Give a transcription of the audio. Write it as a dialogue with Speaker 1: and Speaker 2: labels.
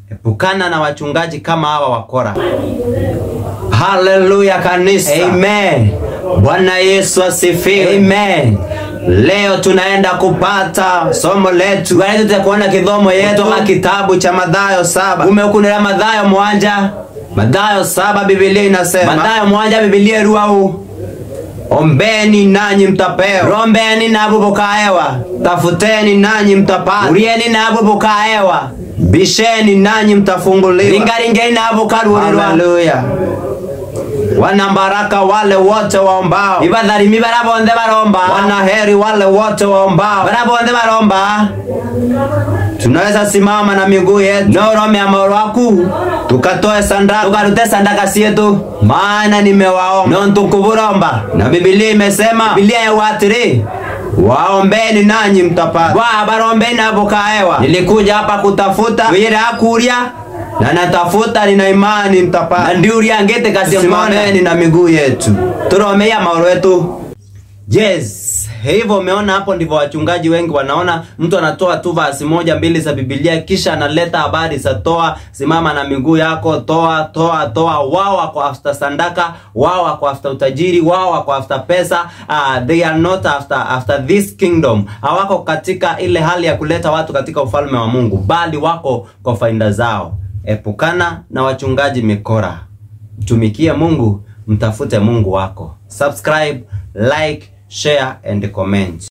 Speaker 1: Epukana na wachungaji kama hawa wakora. Hallelujah kanisa. Amen. Bwana Yesu asifiwe. Amen. Leo tunaenda kupata somo letu. Gani tutakuona kidhomo yetu kwa kitabu cha Mathayo 7. Umekunira Mathayo mwanja. Mathayo 7 Biblia inasema. Mathayo mwanja Biblia ruau. Ombeni nanyi mtapewa. Rombeni nabo bukaewa. Tafuteni nanyi mtapata. Urieni nabo bukaewa. Bisheni nanyi mtafunguliwa. Ringaringeni nabo karurirwa. Hallelujah. Wanambaraka wale wote waombao. Ibadharimi barabonde baromba. Wanaheri wale wote waombao. Barabonde baromba. Tunaweza simama na miguu yetu. Norome amoro waku. Tukatoe sandaka. Tukarute sandaka sietu. Maana nimewaomba. Nontukuburomba. Na Biblia imesema. Biblia ya watiri. Waombeni nanyi mtapata. Barombeni nabo kaewa. Nilikuja hapa kutafuta. Wira akuria. Na natafuta nina imani nitapata. Na ndiuri angete kasi simameni na miguu yetu. Turomea maoro yetu. Yes. Hivyo umeona hapo ndivyo wachungaji wengi wanaona. Mtu anatoa tu verse 1 2 za Biblia kisha analeta habari za toa, simama na miguu yako, toa. Wao wako after sandaka, wao wako after utajiri, wao wako after pesa. They are not after this kingdom. Hawako katika ile hali ya kuleta watu katika ufalme wa Mungu, bali wako kwa faida zao. Epukana na wachungaji mikora. Tumikia Mungu, mtafute Mungu wako. Subscribe, like, share and comment.